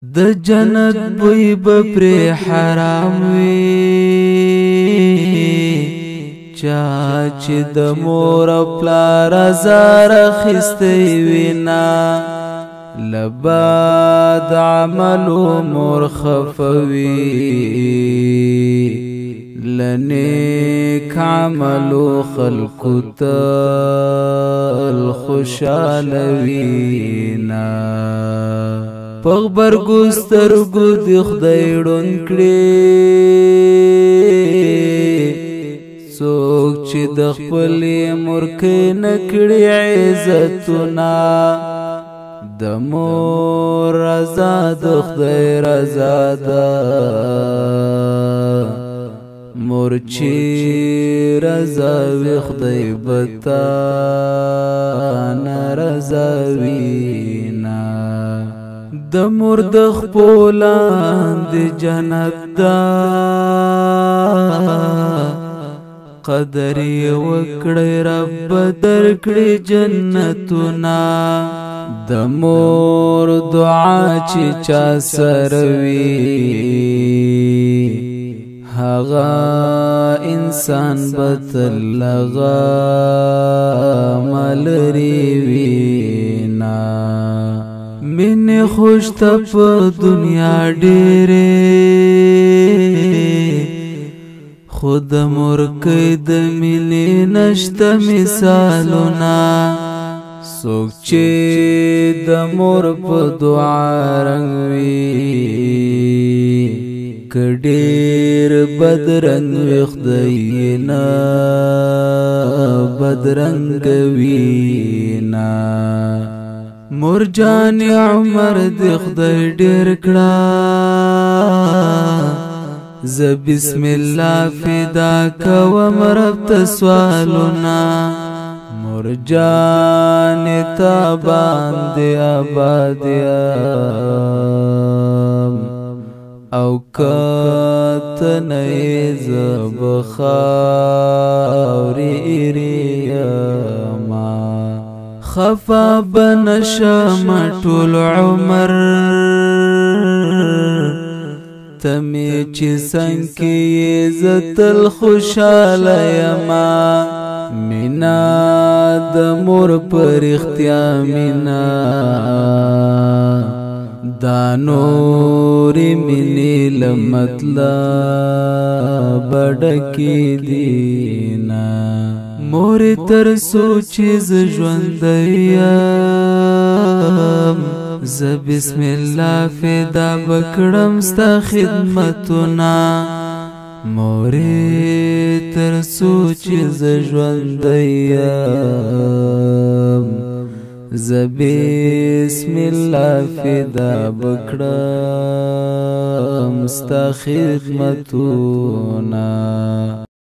د جنت بوی بپری حرام وی چا چې د مور او پلار زار خستی وینا لباد عملو مور خفوی لنیک عملو خلقو تل خوشالوینا پغبر ګسترګو د خدای ډون کړي څوک چې د خپل مرکې نکړي عزتنا د مور رضا د خدای رضا ده مور چې رضا وي خدای بتا نارضا وینا د مور د خپلان د جنت دا قدر وکړی رب درکړي جنتنا د مور دعا چې چا سره وي هغه انسان بتلغه ملري وینا من خوش تپ دنیا ډېرې خود مرکې د مینې نشته مثالونه څوک چې د مور په دعا رنګ وي کډېر بدرنګ وي خدای نه بدرنګ وینا مور جان عمر د خدای ډېر کړه ز بسم الله فدا کوم رب ته سوالونه مور جان تا باندې آبادیم او کتنه زبخاوري ایریما خفا بنشم طول عمر تمی چې څنګه زتل خوشاله یما مینا د مور پر اختیا مینا دا نور منی لمطلب بډکی دینا مور تر سوچ ز ژوندیم ز بسم الله فدا بکړم ستا خدمتنا مور تر سوچ ز ژوندیم ز بسم الله فدا بکړم ستا خدمتنا